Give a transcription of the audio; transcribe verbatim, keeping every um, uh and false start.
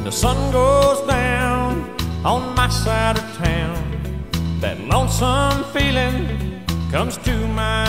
the sun goes down on my side of town, that lonesome feeling comes to my